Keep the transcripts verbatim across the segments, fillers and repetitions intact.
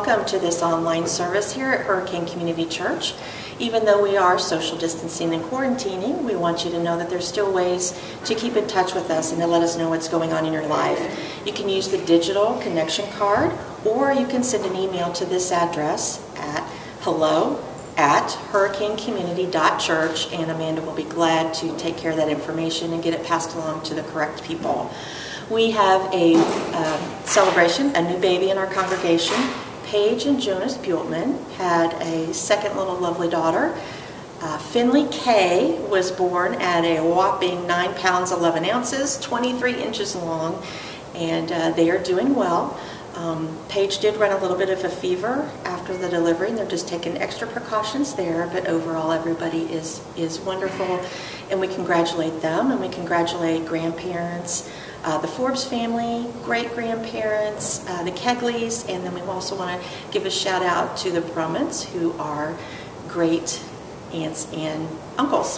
welcome to this online service here at Hurricane Community Church. Even though we are social distancing and quarantining, we want you to know that there's still ways to keep in touch with us and to let us know what's going on in your life. You can use the digital connection card, or you can send an email to this address at hello at hurricane community dot church, and Amanda will be glad to take care of that information and get it passed along to the correct people. We have a uh, celebration, a new baby in our congregation. Paige and Jonas Bueltman had a second little lovely daughter. Uh, Finley Kay was born at a whopping nine pounds eleven ounces, twenty-three inches long, and uh, they are doing well. Um, Paige did run a little bit of a fever after the delivery, and they're just taking extra precautions there, but overall everybody is, is wonderful, and we congratulate them, and we congratulate grandparents, uh, the Forbes family, great-grandparents, uh, the Kegleys, and then we also want to give a shout out to the Brummans, who are great aunts and uncles.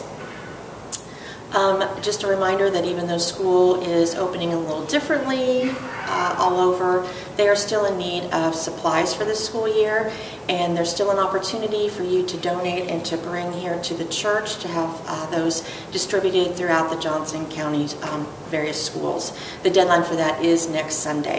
Um, just a reminder that even though school is opening a little differently uh, all over, they are still in need of supplies for this school year, and there's still an opportunity for you to donate and to bring here to the church to have uh, those distributed throughout the Johnson County's um, various schools. The deadline for that is next Sunday.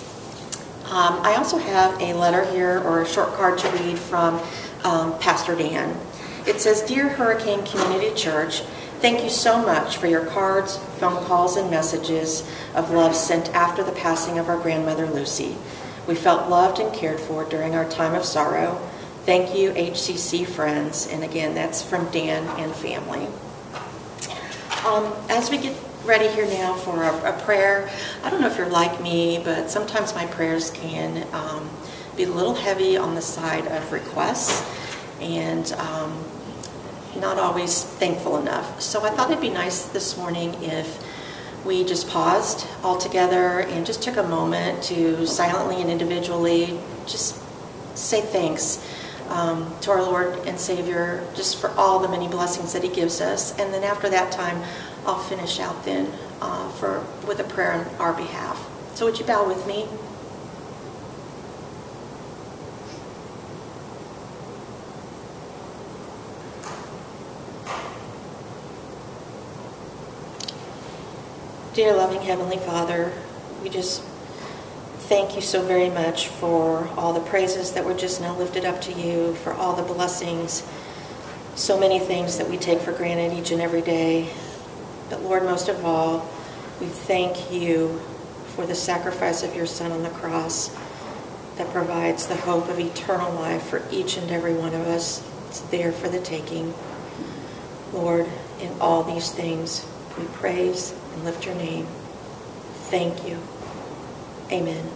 Um, I also have a letter here, or a short card to read from um, Pastor Dan. It says, "Dear Hurricane Community Church, thank you so much for your cards, phone calls, and messages of love sent after the passing of our grandmother, Lucy. We felt loved and cared for during our time of sorrow. Thank you, H C C friends." And again, that's from Dan and family. Um, as we get ready here now for a, a prayer, I don't know if you're like me, but sometimes my prayers can um, be a little heavy on the side of requests, and um, not always thankful enough. So I thought it'd be nice this morning if we just paused all together and just took a moment to silently and individually just say thanks um, to our Lord and Savior, just for all the many blessings that He gives us. And then after that time, I'll finish out then uh, for with a prayer on our behalf. So would you bow with me? Dear loving Heavenly Father, we just thank you so very much for all the praises that were just now lifted up to you, for all the blessings, so many things that we take for granted each and every day. But Lord, most of all, we thank you for the sacrifice of your Son on the cross that provides the hope of eternal life for each and every one of us. It's there for the taking. Lord, in all these things, we praise and lift your name. Thank you. Amen.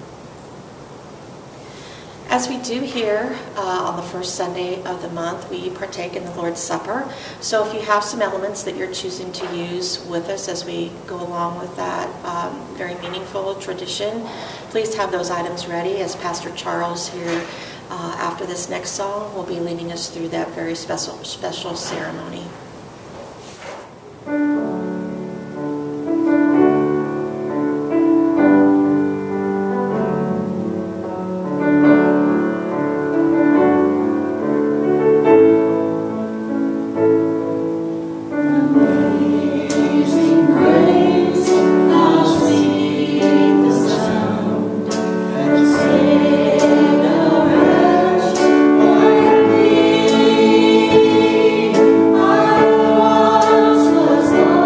As we do here uh, on the first Sunday of the month, we partake in the Lord's Supper. So if you have some elements that you're choosing to use with us as we go along with that um, very meaningful tradition, please have those items ready, as Pastor Charles here uh, after this next song will be leading us through that very special, special ceremony. Was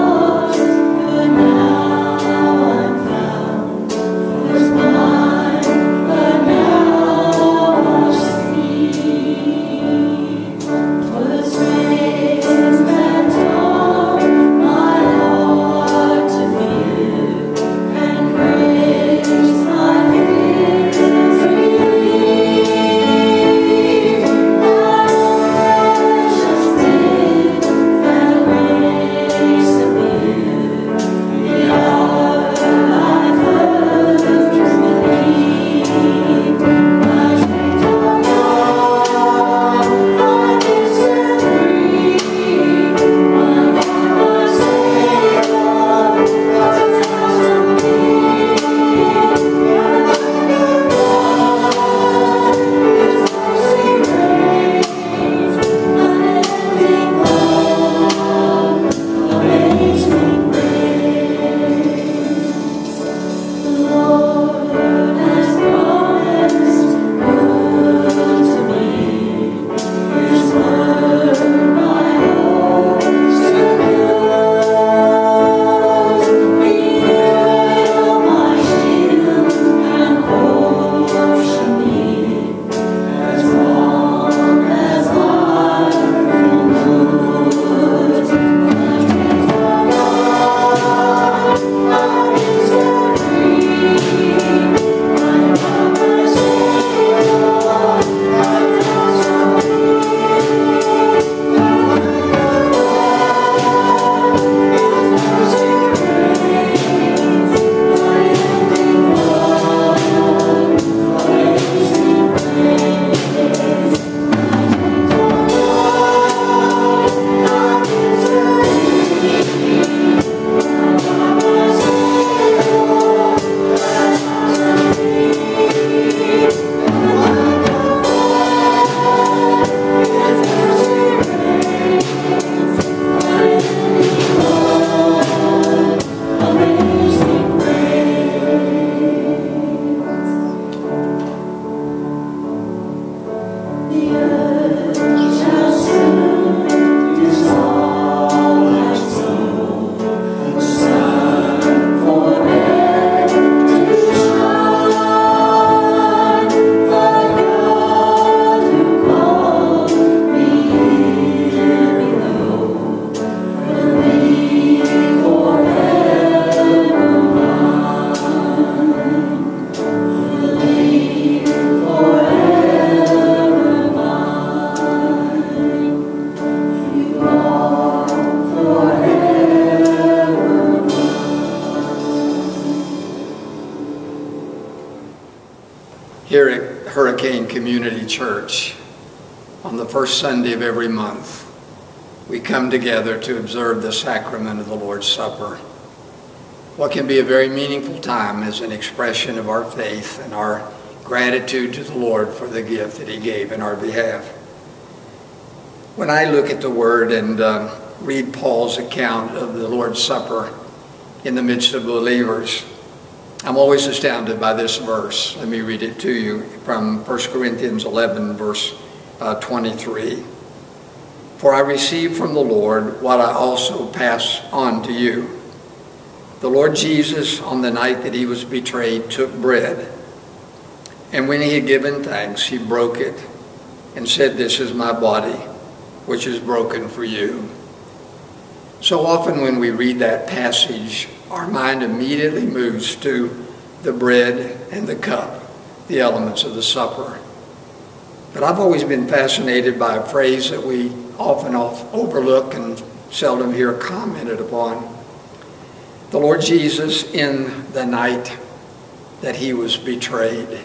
Here at Hurricane Community Church, on the first Sunday of every month, we come together to observe the sacrament of the Lord's Supper. What can be a very meaningful time as an expression of our faith and our gratitude to the Lord for the gift that he gave in our behalf. When I look at the Word and um, read Paul's account of the Lord's Supper in the midst of believers, I'm always astounded by this verse. Let me read it to you from First Corinthians eleven, verse uh, twenty-three. For I received from the Lord what I also pass on to you. The Lord Jesus, on the night that he was betrayed, took bread, and when he had given thanks, he broke it and said, "This is my body, which is broken for you." So often when we read that passage, our mind immediately moves to the bread and the cup, the elements of the supper. But I've always been fascinated by a phrase that we often overlook and seldom hear commented upon. The Lord Jesus, in the night that he was betrayed.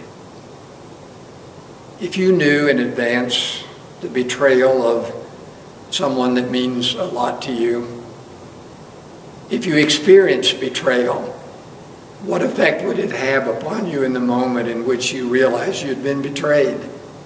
If you knew in advance the betrayal of someone that means a lot to you, if you experienced betrayal, what effect would it have upon you in the moment in which you realized you'd been betrayed?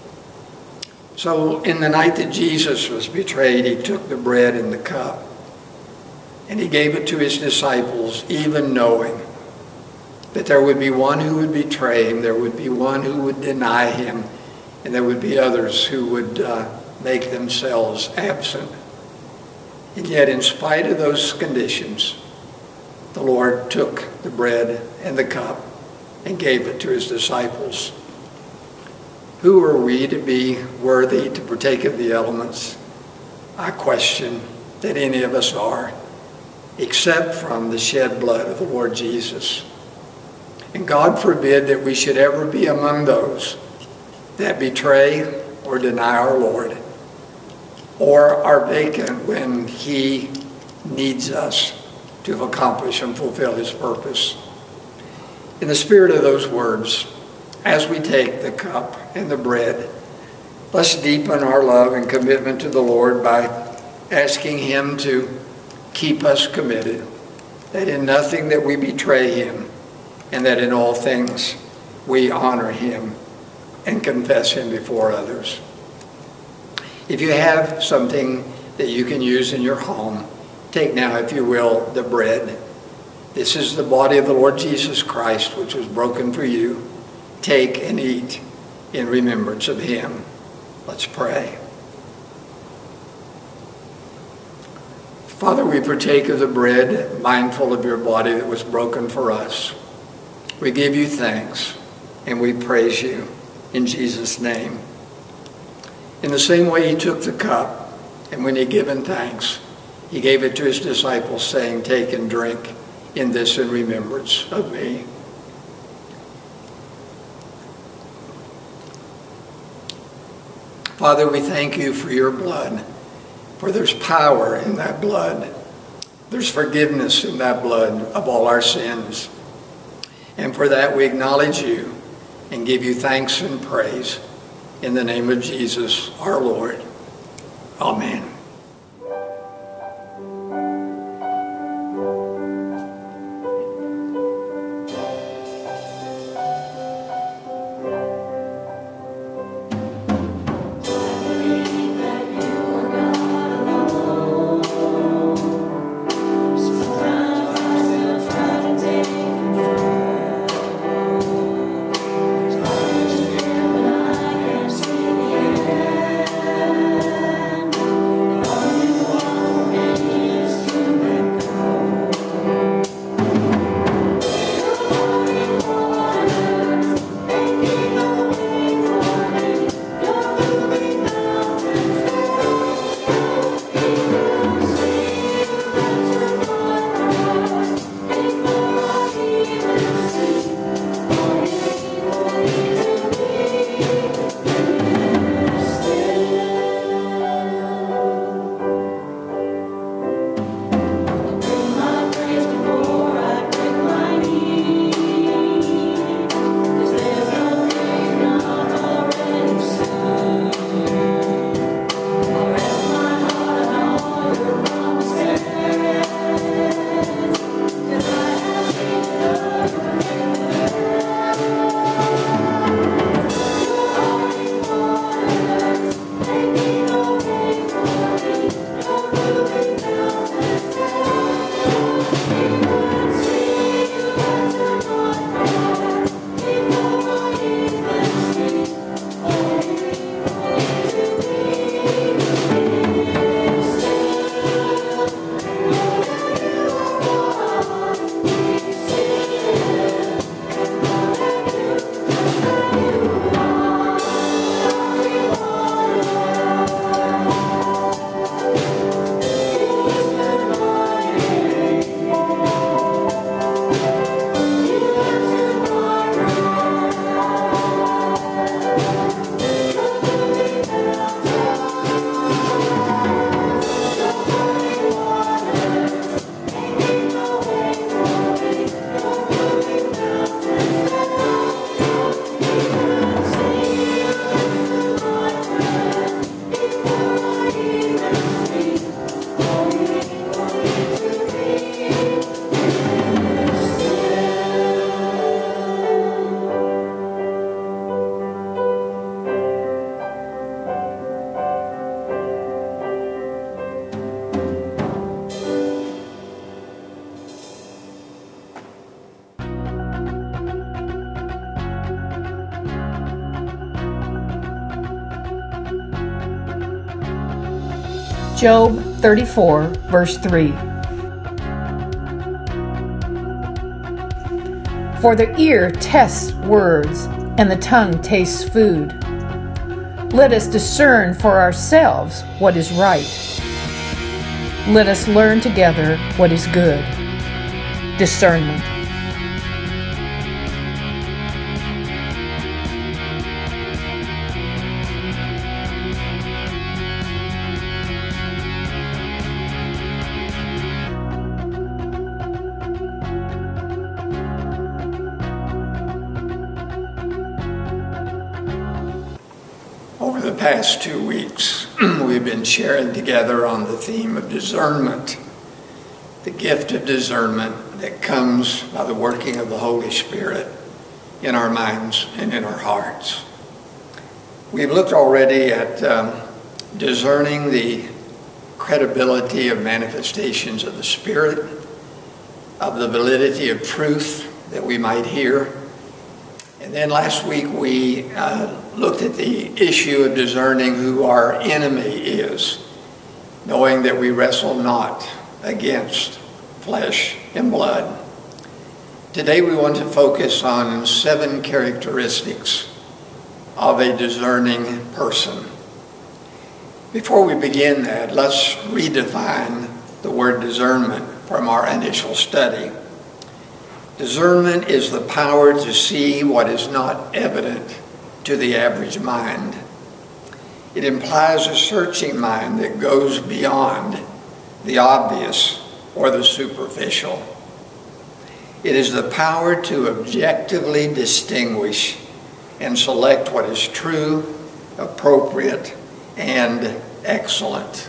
So in the night that Jesus was betrayed, he took the bread and the cup, and he gave it to his disciples, even knowing that there would be one who would betray him, there would be one who would deny him, and there would be others who would uh, make themselves absent. And yet, in spite of those conditions, the Lord took the bread and the cup and gave it to his disciples. Who are we to be worthy to partake of the elements? I question that any of us are, except from the shed blood of the Lord Jesus. And God forbid that we should ever be among those that betray or deny our Lord, or are vacant when he needs us to accomplish and fulfill his purpose. In the spirit of those words, as we take the cup and the bread, let's deepen our love and commitment to the Lord by asking him to keep us committed, that in nothing that we betray him, and that in all things we honor him and confess him before others. If you have something that you can use in your home, take now, if you will, the bread. This is the body of the Lord Jesus Christ, which was broken for you. Take and eat in remembrance of him. Let's pray. Father, we partake of the bread, mindful of your body that was broken for us. We give you thanks and we praise you in Jesus' name. In the same way he took the cup, and when he given thanks, he gave it to his disciples, saying, "Take and drink in this in remembrance of me." Father, we thank you for your blood, for there's power in that blood. There's forgiveness in that blood of all our sins. And for that we acknowledge you and give you thanks and praise in the name of Jesus, our Lord. Amen. Job thirty-four, verse three. For the ear tests words, and the tongue tastes food. Let us discern for ourselves what is right. Let us learn together what is good. Discernment. Over the past two weeks, we've been sharing together on the theme of discernment, the gift of discernment that comes by the working of the Holy Spirit in our minds and in our hearts. We've looked already at um, discerning the credibility of manifestations of the Spirit, of the validity of truth that we might hear. And then last week we uh, looked at the issue of discerning who our enemy is, knowing that we wrestle not against flesh and blood. Today we want to focus on seven characteristics of a discerning person. Before we begin that, let's redefine the word discernment from our initial study. Discernment is the power to see what is not evident to the average mind. It implies a searching mind that goes beyond the obvious or the superficial. It is the power to objectively distinguish and select what is true, appropriate, and excellent.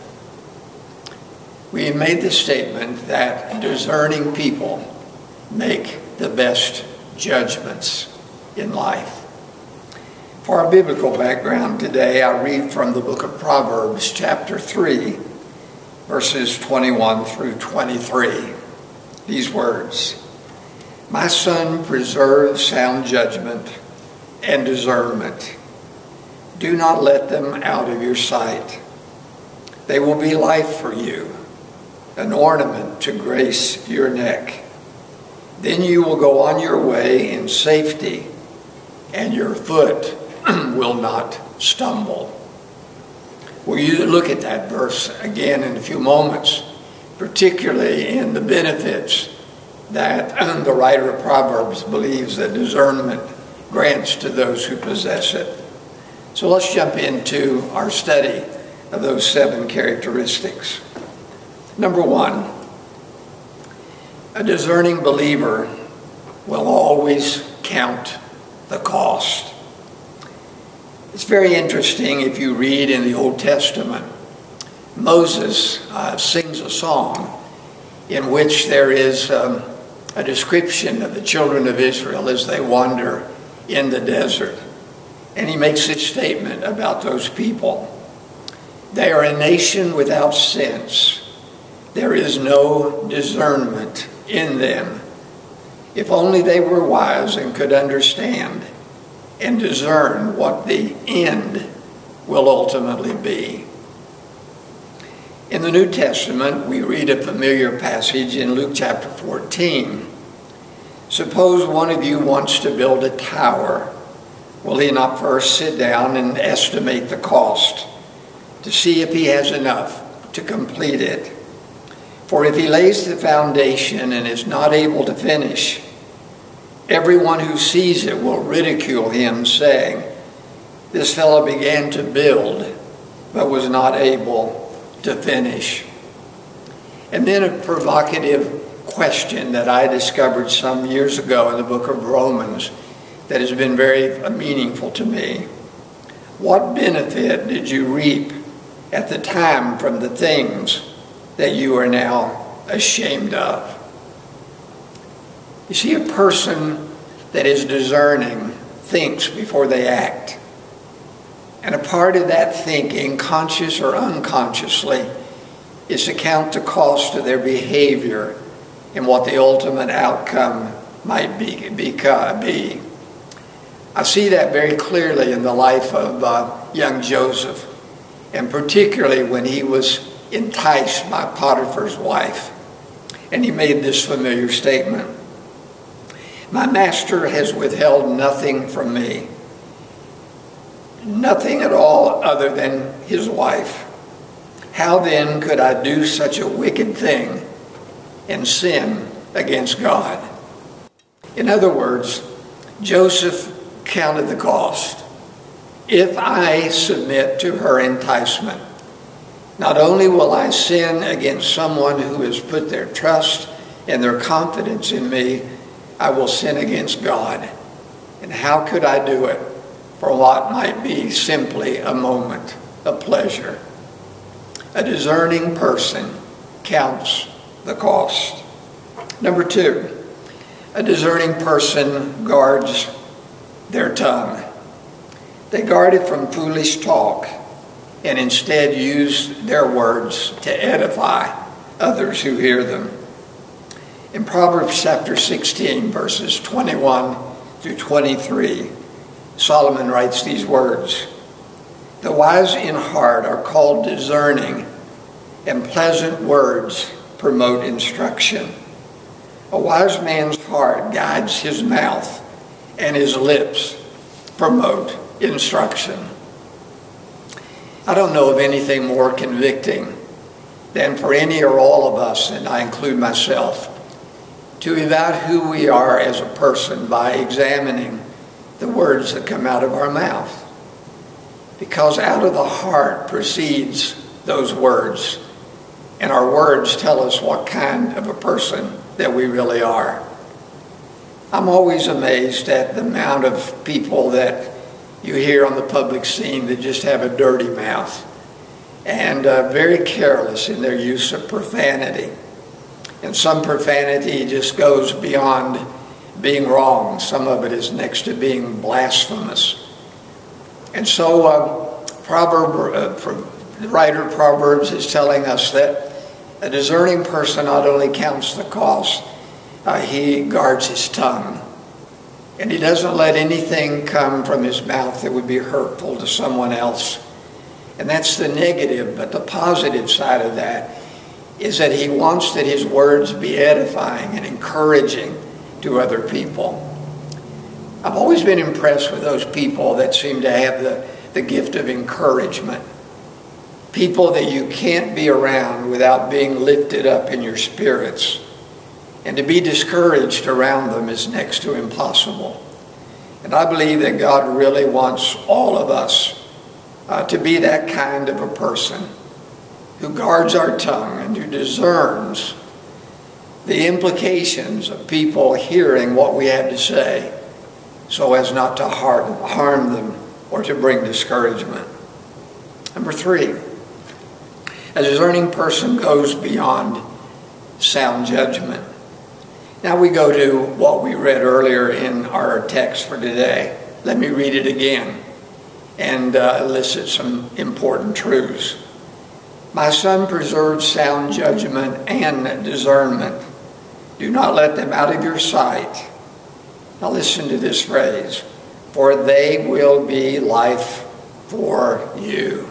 We made the statement that discerning people make the best judgments in life. For our biblical background today, I read from the book of Proverbs, chapter three, verses twenty-one through twenty-three. These words, "My son, preserve sound judgment and discernment. Do not let them out of your sight. They will be life for you, an ornament to grace your neck. Then you will go on your way in safety, and your foot will not stumble." We'll look at that verse again in a few moments, particularly in the benefits that the writer of Proverbs believes that discernment grants to those who possess it. So let's jump into our study of those seven characteristics. Number one, a discerning believer will always count the cost. It's very interesting if you read in the Old Testament, Moses uh, sings a song in which there is um, a description of the children of Israel as they wander in the desert. And he makes this statement about those people. They are a nation without sense. There is no discernment in them. If only they were wise and could understand and discern what the end will ultimately be. In the New Testament, we read a familiar passage in Luke chapter fourteen. "Suppose one of you wants to build a tower. Will he not first sit down and estimate the cost to see if he has enough to complete it? For if he lays the foundation and is not able to finish, everyone who sees it will ridicule him, saying, 'This fellow began to build, but was not able to finish.'" And then a provocative question that I discovered some years ago in the book of Romans that has been very meaningful to me. What benefit did you reap at the time from the things that you are now ashamed of? You see, a person that is discerning thinks before they act. And a part of that thinking, conscious or unconsciously, is to count the cost of their behavior and what the ultimate outcome might be. be. I see that very clearly in the life of uh, young Joseph, and particularly when he was enticed by Potiphar's wife. And he made this familiar statement: "My master has withheld nothing from me, nothing at all other than his wife. How then could I do such a wicked thing and sin against God?" In other words, Joseph counted the cost. If I submit to her enticement, not only will I sin against someone who has put their trust and their confidence in me, I will sin against God. And how could I do it for what might be simply a moment of pleasure? A discerning person counts the cost. Number two, a discerning person guards their tongue. They guard it from foolish talk and instead use their words to edify others who hear them. In Proverbs chapter sixteen, verses twenty-one through twenty-three, Solomon writes these words: "The wise in heart are called discerning, and pleasant words promote instruction. A wise man's heart guides his mouth, and his lips promote instruction." I don't know of anything more convicting than for any or all of us, and I include myself, to evaluate who we are as a person by examining the words that come out of our mouth. Because out of the heart proceeds those words, and our words tell us what kind of a person that we really are. I'm always amazed at the amount of people that you hear on the public scene that just have a dirty mouth and uh, very careless in their use of profanity. And some profanity just goes beyond being wrong. Some of it is next to being blasphemous. And so uh, proverb, uh, pro- the writer of Proverbs is telling us that a discerning person not only counts the cost, uh, he guards his tongue. And he doesn't let anything come from his mouth that would be hurtful to someone else. And that's the negative, but the positive side of that is that he wants that his words be edifying and encouraging to other people. I've always been impressed with those people that seem to have the, the gift of encouragement. People that you can't be around without being lifted up in your spirits. And to be discouraged around them is next to impossible. And I believe that God really wants all of us uh, to be that kind of a person who guards our tongue and who discerns the implications of people hearing what we have to say so as not to harm, harm them or to bring discouragement. Number three, a discerning person goes beyond sound judgment. Now we go to what we read earlier in our text for today. Let me read it again and uh, elicit some important truths. "My son, preserve sound judgment and discernment. Do not let them out of your sight." Now listen to this phrase: "For they will be life for you."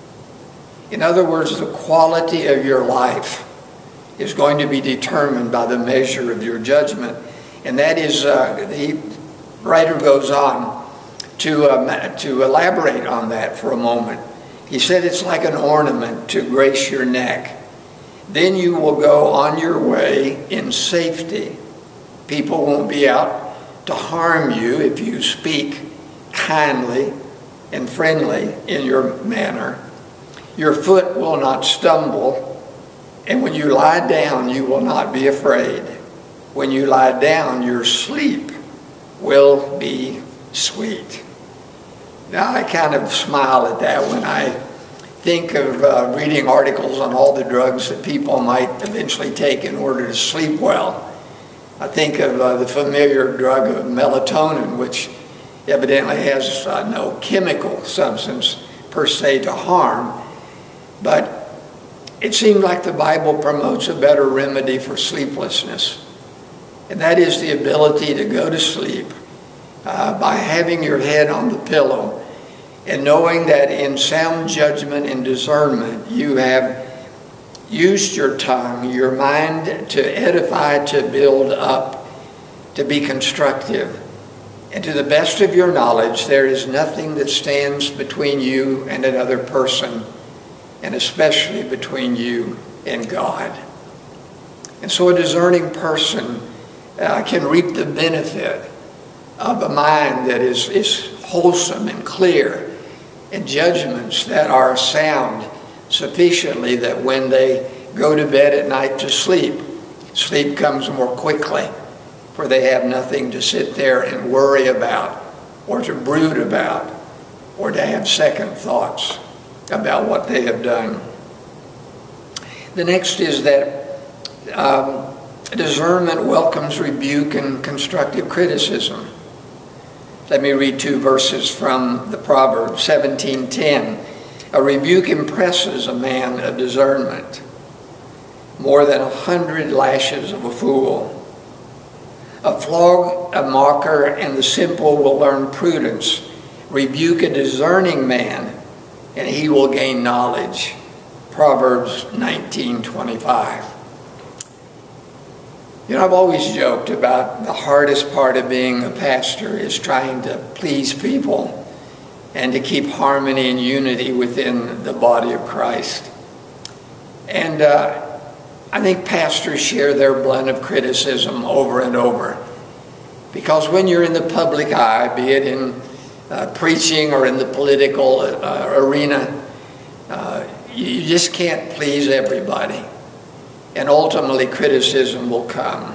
In other words, the quality of your life is going to be determined by the measure of your judgment. And that is, uh, the writer goes on to, um, to elaborate on that for a moment. He said it's like an ornament to grace your neck. Then you will go on your way in safety. People won't be out to harm you if you speak kindly and friendly in your manner. Your foot will not stumble. And when you lie down, you will not be afraid. When you lie down, your sleep will be sweet. Now, I kind of smile at that when I think of uh, reading articles on all the drugs that people might eventually take in order to sleep well. I think of uh, the familiar drug of melatonin, which evidently has uh, no chemical substance per se to harm, but it seems like the Bible promotes a better remedy for sleeplessness, and that is the ability to go to sleep uh, by having your head on the pillow and knowing that in sound judgment and discernment you have used your tongue, your mind, to edify, to build up, to be constructive. And to the best of your knowledge, there is nothing that stands between you and another person, and especially between you and God. And so a discerning person uh, can reap the benefit of a mind that is, is wholesome and clear, and judgments that are sound sufficiently that when they go to bed at night to sleep, sleep comes more quickly, for they have nothing to sit there and worry about, or to brood about, or to have second thoughts about what they have done. The next is that um, discernment welcomes rebuke and constructive criticism. Let me read two verses from the Proverbs seventeen ten. A rebuke impresses a man of discernment more than a hundred lashes of a fool. A flog a mocker, and the simple will learn prudence. Rebuke a discerning man, and he will gain knowledge. Proverbs nineteen twenty-five. You know, I've always joked about the hardest part of being a pastor is trying to please people and to keep harmony and unity within the body of Christ. And uh, I think pastors share their blend of criticism over and over. Because when you're in the public eye, be it in uh, preaching or in the political uh, arena, uh, you just can't please everybody. And ultimately, criticism will come.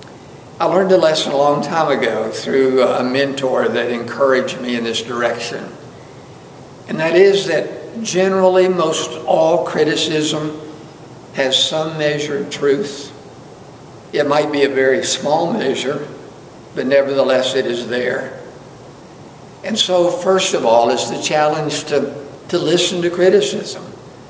I learned a lesson a long time ago through a mentor that encouraged me in this direction. And that is that generally, most all criticism has some measure of truth. It might be a very small measure, but nevertheless, it is there. And so, first of all, is the challenge to, to listen to criticism.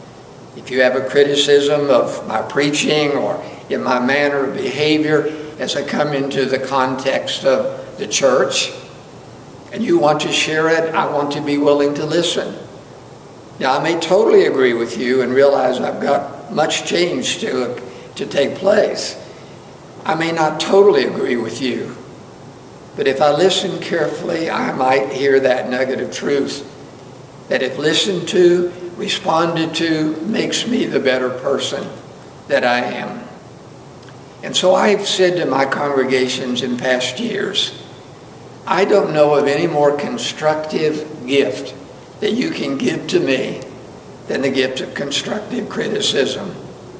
If you have a criticism of my preaching or in my manner of behavior as I come into the context of the church, and you want to share it, I want to be willing to listen. Now, I may totally agree with you and realize I've got much change to, to take place. I may not totally agree with you, but if I listen carefully, I might hear that nugget of truth that if listened to, responded to, makes me the better person that I am. And so I've said to my congregations in past years, I don't know of any more constructive gift that you can give to me than the gift of constructive criticism.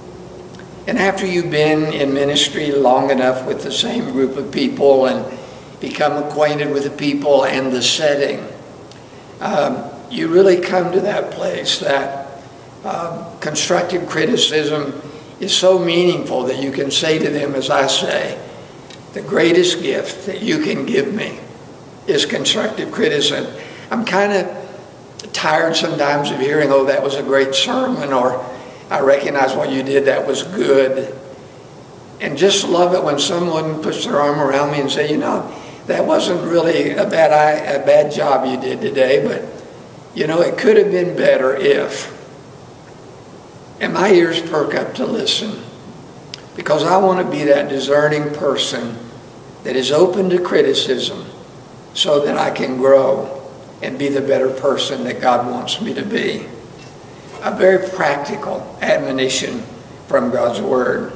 And after you've been in ministry long enough with the same group of people and become acquainted with the people and the setting, um, you really come to that place that um, constructive criticism is so meaningful that you can say to them, as I say, the greatest gift that you can give me is constructive criticism. I'm kind of tired sometimes of hearing, oh, that was a great sermon, or I recognize what you did, that was good. And just love it when someone puts their arm around me and say, you know, that wasn't really a bad, a bad job you did today, but you know, it could have been better if. And my ears perk up to listen, because I want to be that discerning person that is open to criticism so that I can grow and be the better person that God wants me to be. A very practical admonition from God's Word.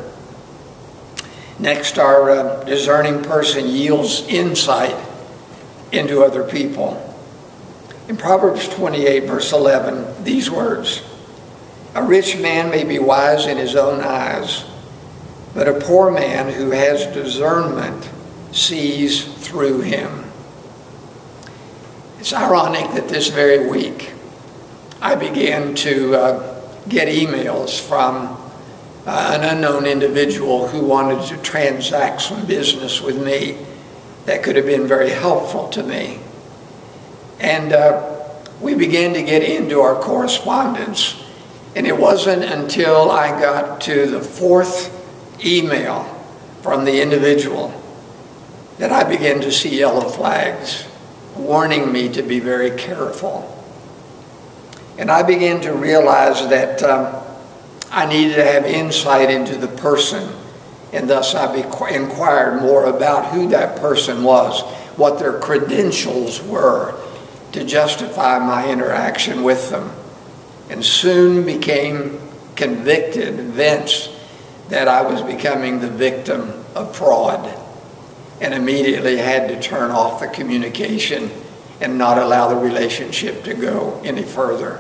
Next, our uh, discerning person yields insight into other people. In Proverbs twenty-eight, verse eleven, these words, a rich man may be wise in his own eyes, but a poor man who has discernment sees through him. It's ironic that this very week I began to uh, get emails from uh, an unknown individual who wanted to transact some business with me that could have been very helpful to me. And uh, we began to get into our correspondence. And it wasn't until I got to the fourth email from the individual that I began to see yellow flags warning me to be very careful. And I began to realize that um, I needed to have insight into the person, and thus I inquired more about who that person was, what their credentials were to justify my interaction with them, and soon became convicted, convinced that I was becoming the victim of fraud, and immediately had to turn off the communication and not allow the relationship to go any further.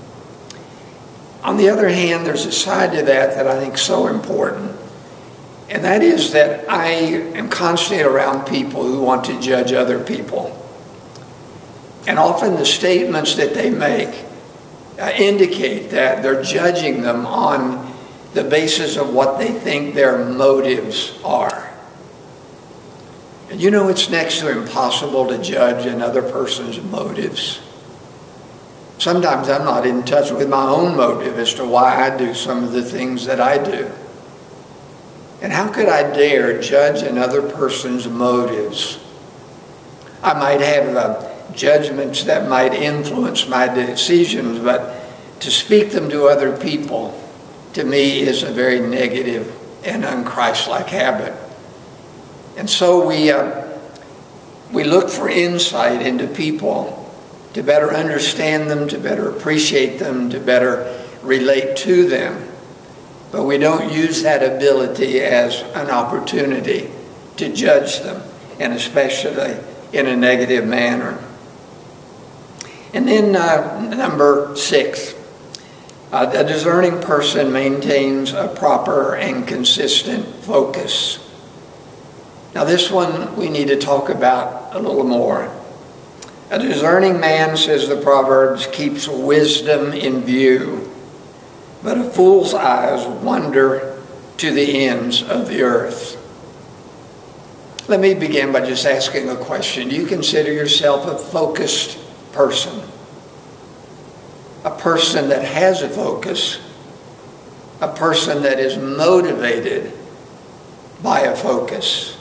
On the other hand, there's a side to that that I think is so important, and that is that I am constantly around people who want to judge other people. And often the statements that they make uh, indicate that they're judging them on the basis of what they think their motives are. And you know, it's next to impossible to judge another person's motives. Sometimes I'm not in touch with my own motive as to why I do some of the things that I do. And how could I dare judge another person's motives? I might have uh, judgments that might influence my decisions, but to speak them to other people, to me, is a very negative and un-Christ-like habit. And so we, uh, we look for insight into people to better understand them, to better appreciate them, to better relate to them. But we don't use that ability as an opportunity to judge them, and especially in a negative manner. And then uh, number six, uh, a discerning person maintains a proper and consistent focus. Now this one we need to talk about a little more. A discerning man, says the Proverbs, keeps wisdom in view, but a fool's eyes wander to the ends of the earth. Let me begin by just asking a question. Do you consider yourself a focused person? A person that has a focus? A person that is motivated by a focus?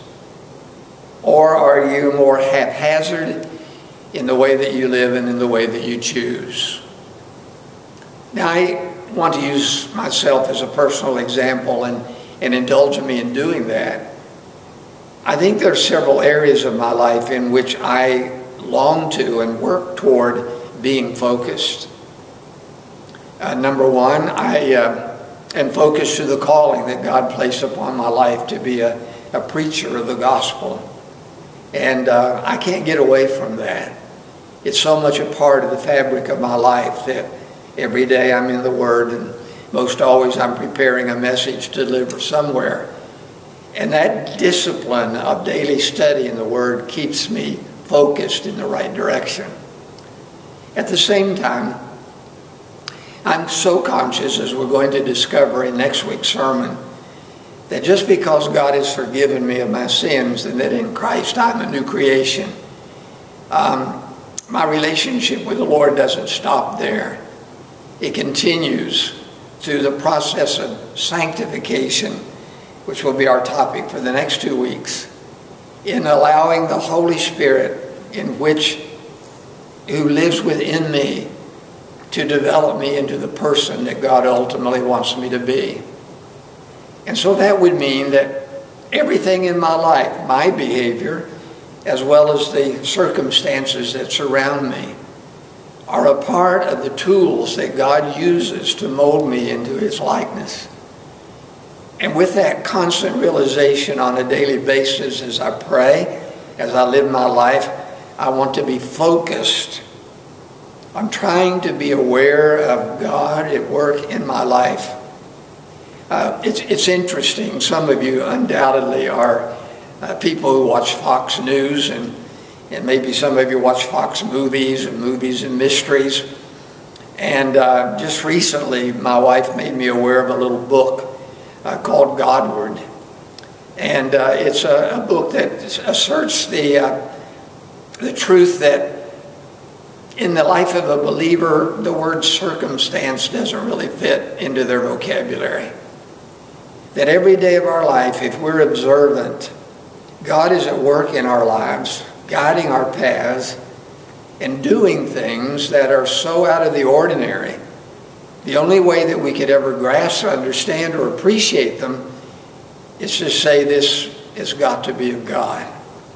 Or are you more haphazard in the way that you live and in the way that you choose? Now, I want to use myself as a personal example, and, and indulge me in doing that. I think there are several areas of my life in which I long to and work toward being focused. Uh, number one, I uh, am focused to the calling that God placed upon my life to be a, a preacher of the gospel. And uh, I can't get away from that. It's so much a part of the fabric of my life that every day I'm in the Word, and most always I'm preparing a message to deliver somewhere. And that discipline of daily study in the Word keeps me focused in the right direction. At the same time, I'm so conscious, as we're going to discover in next week's sermon, that just because God has forgiven me of my sins and that in Christ I'm a new creation, um, my relationship with the Lord doesn't stop there. It continues through the process of sanctification, which will be our topic for the next two weeks, in allowing the Holy Spirit, in which, who lives within me, to develop me into the person that God ultimately wants me to be. And so that would mean that everything in my life, my behavior, as well as the circumstances that surround me, are a part of the tools that God uses to mold me into His likeness. And with that constant realization on a daily basis, as I pray, as I live my life, I want to be focused. I'm trying to be aware of God at work in my life. Uh, it's, it's interesting. Some of you undoubtedly are uh, people who watch Fox News, and, and maybe some of you watch Fox Movies and Movies and Mysteries. And uh, just recently, my wife made me aware of a little book uh, called Godward. And uh, it's a, a book that asserts the, uh, the truth that in the life of a believer, the word circumstance doesn't really fit into their vocabulary. That every day of our life, if we're observant, God is at work in our lives, guiding our paths, and doing things that are so out of the ordinary The only way that we could ever grasp, understand, or appreciate them is to say this has got to be of God.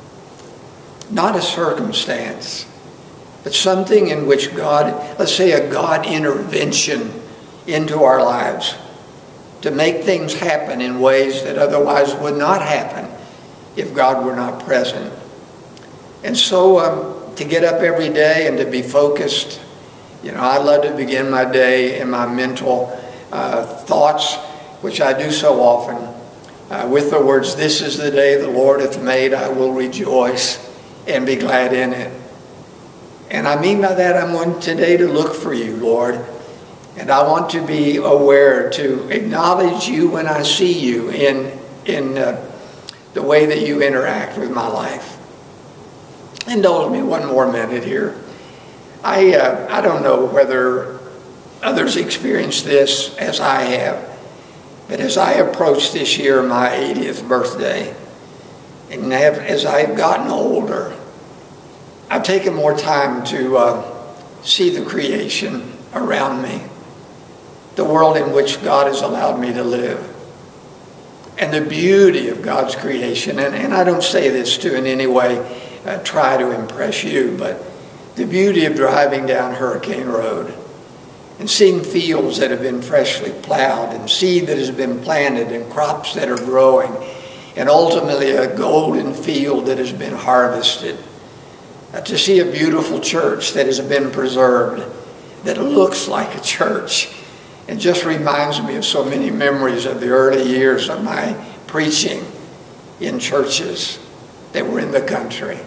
Not a circumstance, but something in which God, let's say a God intervention into our lives to make things happen in ways that otherwise would not happen if God were not present. And so um, to get up every day and to be focused, you know, I love to begin my day in my mental uh, thoughts, which I do so often, uh, with the words, "This is the day the Lord hath made, I will rejoice and be glad in it." And I mean by that, I want today to look for you, Lord. And I want to be aware, to acknowledge you when I see you in, in uh, the way that you interact with my life. Indulge me one more minute here. I, uh, I don't know whether others experience this as I have, but as I approach this year, my eightieth birthday, and have, as I've gotten older, I've taken more time to uh, see the creation around me, the world in which God has allowed me to live, and the beauty of God's creation. And, and I don't say this to in any way uh, try to impress you, but the beauty of driving down Hurricane Road and seeing fields that have been freshly plowed and seed that has been planted and crops that are growing and ultimately a golden field that has been harvested. Uh, to see a beautiful church that has been preserved, that looks like a church. It just reminds me of so many memories of the early years of my preaching in churches that were in the country.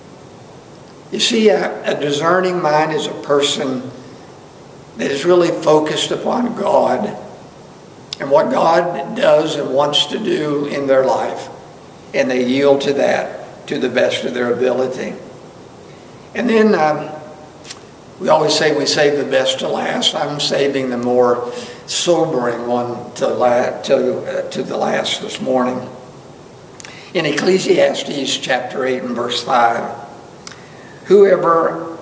You see, a, a discerning mind is a person that is really focused upon God and what God does and wants to do in their life, and they yield to that to the best of their ability. And then um, we always say we save the best to last. I'm saving the more sobering one to, la to, uh, to the last this morning. In Ecclesiastes chapter eight and verse five, whoever,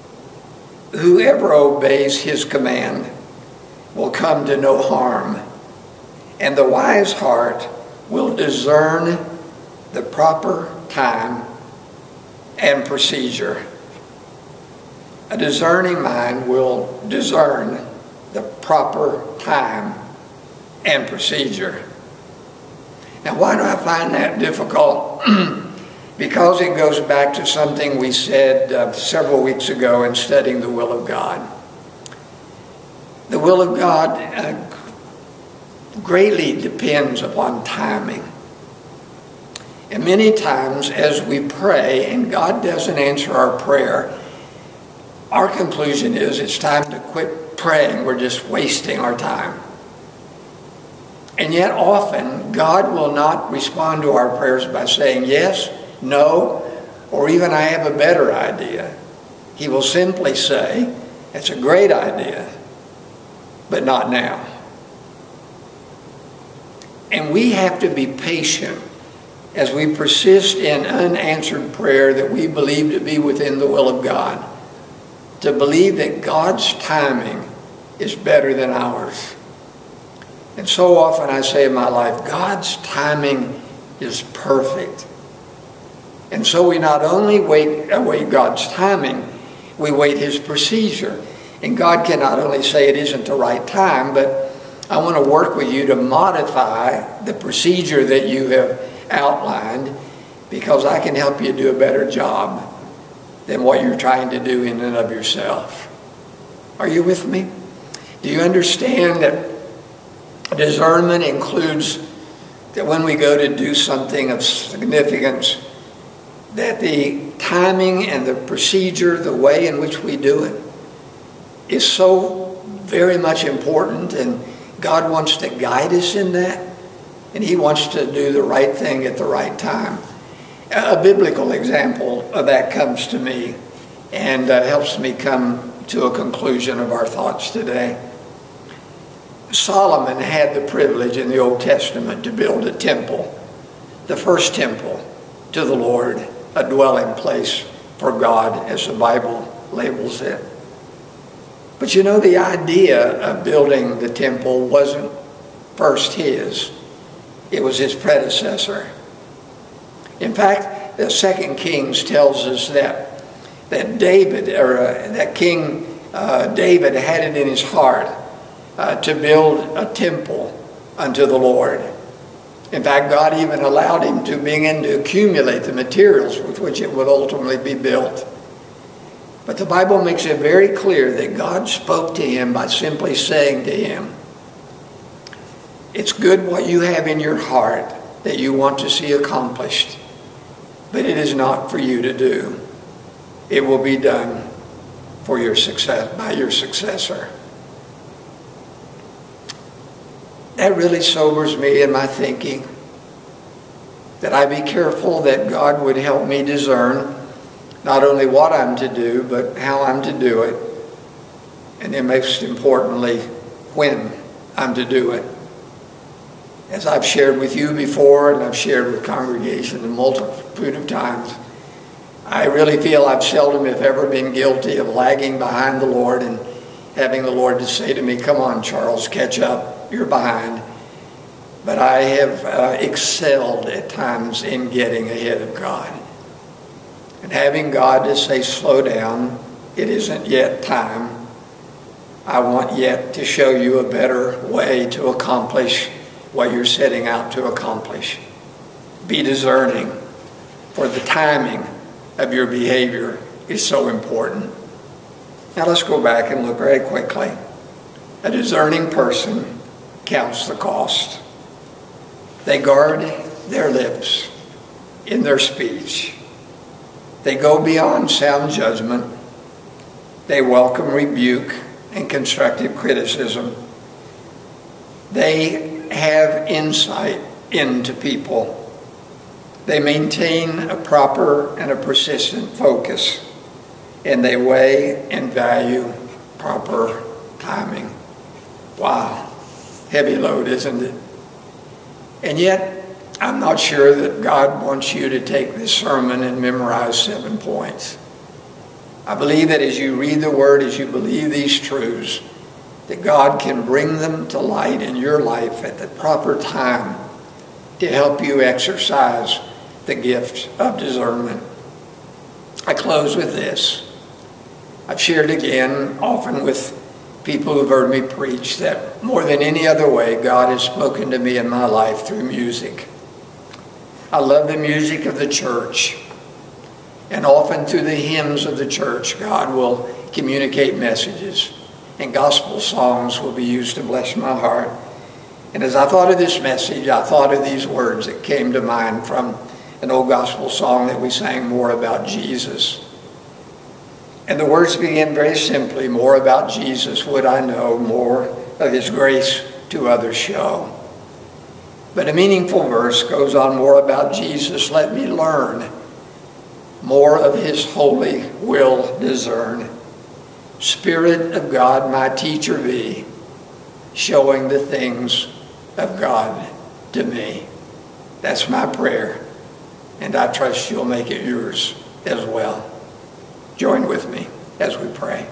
whoever obeys his command will come to no harm, and the wise heart will discern the proper time and procedure. A discerning mind will discern the proper time and procedure. Now, why do I find that difficult? Because it goes back to something we said uh, several weeks ago in studying the will of God. The will of God uh, greatly depends upon timing. And many times as we pray and God doesn't answer our prayer, our conclusion is it's time to quit praying. We're just wasting our time. And yet often God will not respond to our prayers by saying yes, no, or even I have a better idea. He will simply say, it's a great idea, but not now. And we have to be patient as we persist in unanswered prayer that we believe to be within the will of God, to believe that God's timing is better than ours. And so often I say in my life, God's timing is perfect. And so we not only wait, await God's timing, we wait his procedure. And God can not only say it isn't the right time, but I want to work with you to modify the procedure that you have outlined, because I can help you do a better job than what you're trying to do in and of yourself. Are you with me? Do you understand that discernment includes that when we go to do something of significance, that the timing and the procedure, the way in which we do it, is so very much important, and God wants to guide us in that, and he wants to do the right thing at the right time. A biblical example of that comes to me and uh, helps me come to a conclusion of our thoughts today. Solomon had the privilege in the Old Testament to build a temple, the first temple to the Lord, a dwelling place for God, as the Bible labels it. But you know, the idea of building the temple wasn't first his. It was his predecessor. In fact, the Second Kings tells us that that David, or uh, that King uh, David had it in his heart uh, to build a temple unto the Lord. In fact, God even allowed him to begin to accumulate the materials with which it would ultimately be built. But the Bible makes it very clear that God spoke to him by simply saying to him, it's good what you have in your heart that you want to see accomplished, but it is not for you to do. It will be done for your success, by your successor. That really sobers me in my thinking, that I be careful that God would help me discern not only what I'm to do, but how I'm to do it, and then most importantly, when I'm to do it. As I've shared with you before, and I've shared with congregation a multitude of times, I really feel I've seldom, if ever, been guilty of lagging behind the Lord and having the Lord to say to me, come on, Charles, catch up, you're behind. But I have uh, excelled at times in getting ahead of God. And having God to say, slow down, it isn't yet time. I want yet to show you a better way to accomplish what you're setting out to accomplish. Be discerning, for the timing of your behavior is so important. Now let's go back and look very quickly. A discerning person counts the cost. They guard their lips in their speech. They go beyond sound judgment. They welcome rebuke and constructive criticism. They have insight into people. They maintain a proper and a persistent focus, and they weigh and value proper timing. Wow, heavy load, isn't it? And yet, I'm not sure that God wants you to take this sermon and memorize seven points. I believe that as you read the Word, as you believe these truths, that God can bring them to light in your life at the proper time to help you exercise the gift of discernment. I close with this. I've shared again, often with people who've heard me preach, that more than any other way, God has spoken to me in my life through music. I love the music of the church. And often through the hymns of the church, God will communicate messages. And gospel songs will be used to bless my heart. And as I thought of this message, I thought of these words that came to mind from an old gospel song that we sang, More About Jesus. And the words begin very simply, more about Jesus would I know, more of his grace to others show. But a meaningful verse goes on, more about Jesus, let me learn, more of his holy will discern. Spirit of God, my teacher be, showing the things of God to me. That's my prayer, and I trust you'll make it yours as well. Join with me as we pray.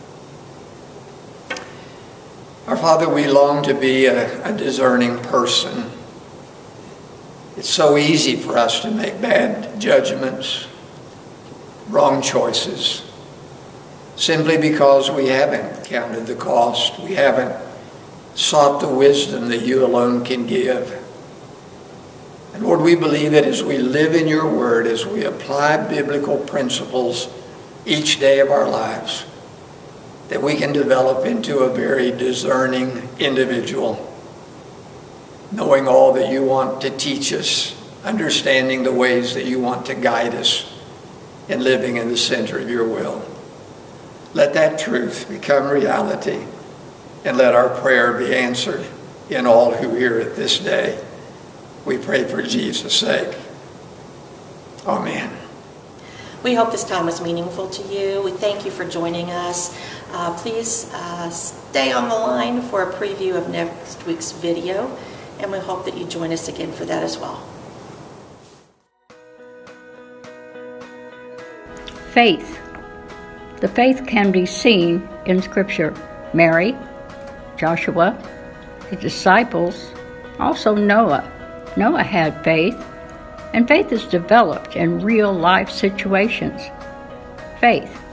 Our Father, we long to be a, a discerning person. It's so easy for us to make bad judgments, wrong choices, simply because we haven't counted the cost. We haven't sought the wisdom that you alone can give. And Lord, we believe that as we live in your word, as we apply biblical principles each day of our lives, that we can develop into a very discerning individual, knowing all that you want to teach us, understanding the ways that you want to guide us, and living in the center of your will. Let that truth become reality, and let our prayer be answered in all who hear it this day. We pray for Jesus' sake. Amen. We hope this time was meaningful to you. We thank you for joining us. Uh, please uh, stay on the line for a preview of next week's video, and we hope that you join us again for that as well. Faith. The faith can be seen in Scripture. Mary, Joshua, the disciples, also Noah. Noah had faith, and faith is developed in real life situations. Faith